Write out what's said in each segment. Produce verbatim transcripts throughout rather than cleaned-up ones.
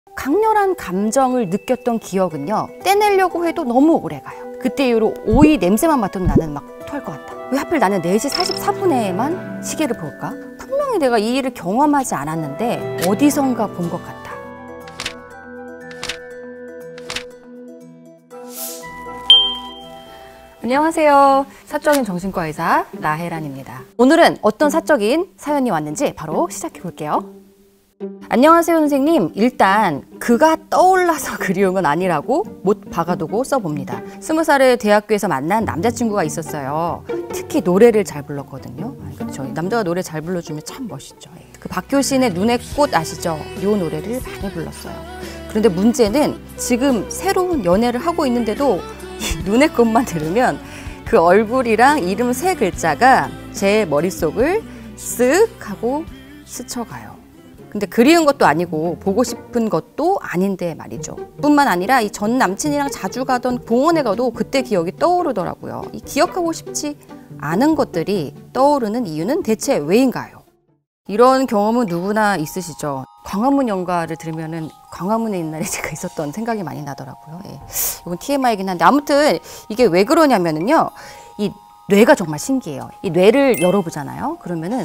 강렬한 감정을 느꼈던 기억은요, 떼내려고 해도 너무 오래가요. 그때 이후로 오이 냄새만 맡아도 나는 막 토할 것 같다. 왜 하필 나는 네 시 사십사 분에만 시계를 볼까? 분명히 내가 이 일을 경험하지 않았는데 어디선가 본 것 같아. 안녕하세요. 사적인 정신과 의사 라혜란입니다. 오늘은 어떤 사적인 사연이 왔는지 바로 시작해 볼게요. 안녕하세요 선생님. 일단 그가 떠올라서 그리운 건 아니라고 못 박아두고 써봅니다. 스무 살에 대학교에서 만난 남자친구가 있었어요. 특히 노래를 잘 불렀거든요. 그렇죠. 남자가 노래 잘 불러주면 참 멋있죠. 그 박효신의 눈의 꽃 아시죠? 이 노래를 많이 불렀어요. 그런데 문제는 지금 새로운 연애를 하고 있는데도 이 눈의 꽃만 들으면 그 얼굴이랑 이름 세 글자가 제 머릿속을 쓱 하고 스쳐가요. 근데 그리운 것도 아니고 보고 싶은 것도 아닌데 말이죠. 뿐만 아니라 이 전 남친이랑 자주 가던 공원에 가도 그때 기억이 떠오르더라고요. 이 기억하고 싶지 않은 것들이 떠오르는 이유는 대체 왜인가요? 이런 경험은 누구나 있으시죠. 광화문 연가를 들으면은 광화문에 옛날에 제가 있었던 생각이 많이 나더라고요. 예. 이건 티엠아이이긴 한데 아무튼 이게 왜 그러냐면은요, 이 뇌가 정말 신기해요. 이 뇌를 열어보잖아요. 그러면은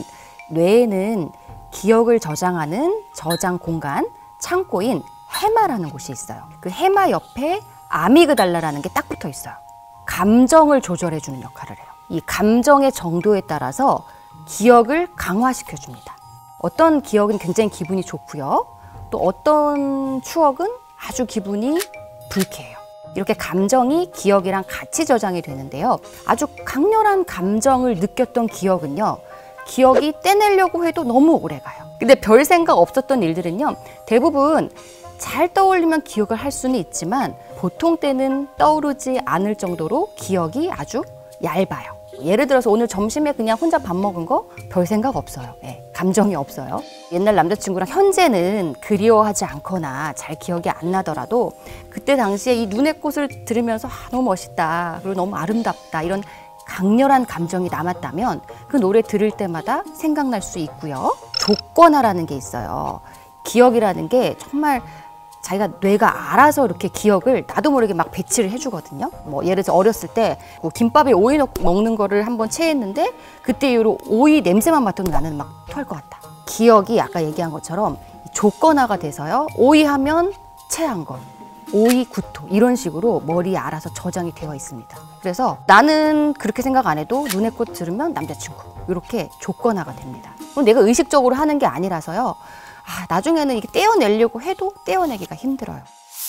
뇌에는 기억을 저장하는 저장 공간, 창고인 해마라는 곳이 있어요. 그 해마 옆에 아미그달라라는 게 딱 붙어 있어요. 감정을 조절해주는 역할을 해요. 이 감정의 정도에 따라서 기억을 강화시켜줍니다. 어떤 기억은 굉장히 기분이 좋고요. 또 어떤 추억은 아주 기분이 불쾌해요. 이렇게 감정이 기억이랑 같이 저장이 되는데요. 아주 강렬한 감정을 느꼈던 기억은요, 기억이 떼내려고 해도 너무 오래가요. 근데 별 생각 없었던 일들은요, 대부분 잘 떠올리면 기억을 할 수는 있지만 보통 때는 떠오르지 않을 정도로 기억이 아주 얇아요. 예를 들어서 오늘 점심에 그냥 혼자 밥 먹은 거 별 생각 없어요. 예, 감정이 없어요. 옛날 남자친구랑 현재는 그리워하지 않거나 잘 기억이 안 나더라도 그때 당시에 이 눈의 꽃을 들으면서 아, 너무 멋있다, 그리고 너무 아름답다, 이런 강렬한 감정이 남았다면 그 노래 들을 때마다 생각날 수 있고요. 조건화라는 게 있어요. 기억이라는 게 정말 자기가 뇌가 알아서 이렇게 기억을 나도 모르게 막 배치를 해주거든요. 뭐 예를 들어서 어렸을 때 뭐 김밥에 오이 넣고 먹는 거를 한번 체했는데 그때 이후로 오이 냄새만 맡아도 나는 막 토할 것 같다. 기억이 아까 얘기한 것처럼 조건화가 돼서요. 오이 하면 체한 거, 오이 구토, 이런 식으로 머리에 알아서 저장이 되어 있습니다. 그래서 나는 그렇게 생각 안 해도 눈의 꽃 들으면 남자친구, 이렇게 조건화가 됩니다. 그럼 내가 의식적으로 하는 게 아니라서요. 아, 나중에는 이게 떼어내려고 해도 떼어내기가 힘들어요.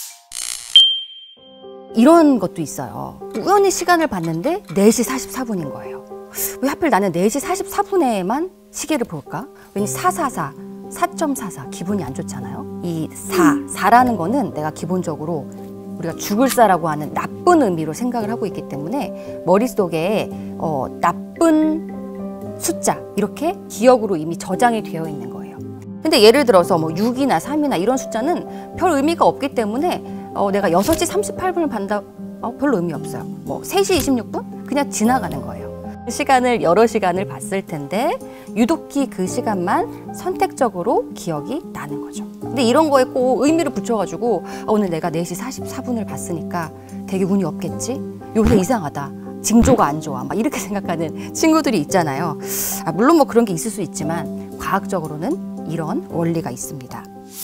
이런 것도 있어요. 우연히 시간을 봤는데 네 시 사십사 분인 거예요. 왜 하필 나는 네 시 사십사 분에만 시계를 볼까? 왠지 사사사, 사 점 사사, 기분이 안 좋잖아요. 이 사, 사라는 거는 내가 기본적으로 우리가 죽을 사라고 하는 나쁜 의미로 생각을 하고 있기 때문에 머릿속에 어, 나쁜 숫자, 이렇게 기억으로 이미 저장이 되어 있는 거예요. 근데 예를 들어서 뭐 육이나 삼이나 이런 숫자는 별 의미가 없기 때문에 어, 내가 여섯 시 삼십팔 분을 반다, 어, 별로 의미 없어요. 뭐 세 시 이십육 분? 그냥 지나가는 거예요. 시간을 여러 시간을 봤을 텐데 유독히 그 시간만 선택적으로 기억이 나는 거죠. 근데 이런 거에 꼭 의미를 붙여가지고 아, 오늘 내가 네 시 사십사 분을 봤으니까 되게 운이 없겠지? 요새 이상하다, 징조가 안 좋아, 막 이렇게 생각하는 친구들이 있잖아요. 아, 물론 뭐 그런 게 있을 수 있지만 과학적으로는 이런 원리가 있습니다.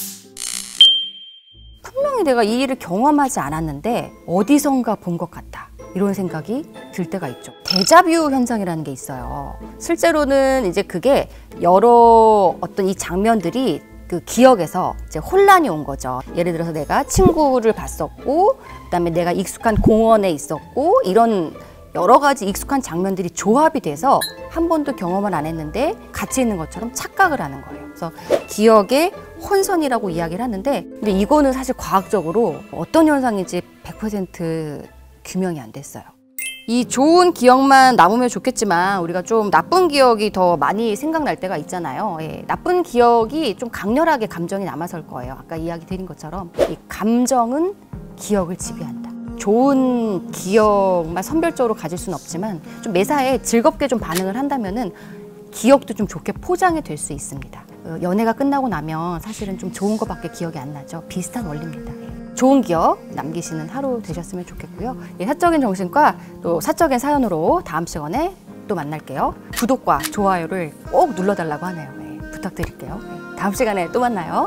분명히 내가 이 일을 경험하지 않았는데 어디선가 본 것 같다, 이런 생각이 들 때가 있죠. 데자뷰 현상이라는 게 있어요. 실제로는 이제 그게 여러 어떤 이 장면들이 그 기억에서 이제 혼란이 온 거죠. 예를 들어서 내가 친구를 봤었고, 그다음에 내가 익숙한 공원에 있었고, 이런 여러 가지 익숙한 장면들이 조합이 돼서 한 번도 경험을 안 했는데 같이 있는 것처럼 착각을 하는 거예요. 그래서 기억의 혼선이라고 이야기를 하는데, 근데 이거는 사실 과학적으로 어떤 현상인지 백 퍼센트 규명이 안 됐어요. 이 좋은 기억만 남으면 좋겠지만 우리가 좀 나쁜 기억이 더 많이 생각날 때가 있잖아요. 예, 나쁜 기억이 좀 강렬하게 감정이 남아설 거예요. 아까 이야기 드린 것처럼 이 감정은 기억을 지배한다. 좋은 기억만 선별적으로 가질 수는 없지만 좀 매사에 즐겁게 좀 반응을 한다면은 기억도 좀 좋게 포장이 될 수 있습니다. 어, 연애가 끝나고 나면 사실은 좀 좋은 것밖에 기억이 안 나죠. 비슷한 원리입니다. 좋은 기억 남기시는 하루 되셨으면 좋겠고요. 이 사적인 정신과 또 사적인 사연으로 다음 시간에 또 만날게요. 구독과 좋아요를 꼭 눌러달라고 하네요. 네, 부탁드릴게요. 네, 다음 시간에 또 만나요.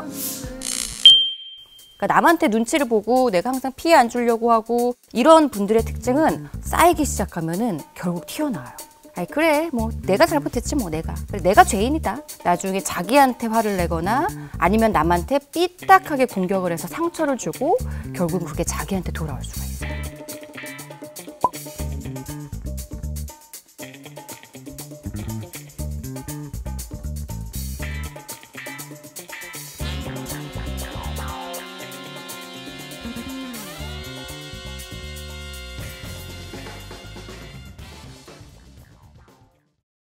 그러니까 남한테 눈치를 보고 내가 항상 피해 안 주려고 하고 이런 분들의 특징은 쌓이기 시작하면은 결국 튀어나와요. 아이 그래 뭐 내가 잘못했지 뭐 내가 그래 내가 죄인이다. 나중에 자기한테 화를 내거나 아니면 남한테 삐딱하게 공격을 해서 상처를 주고 결국 그게 자기한테 돌아올 수가 있어요.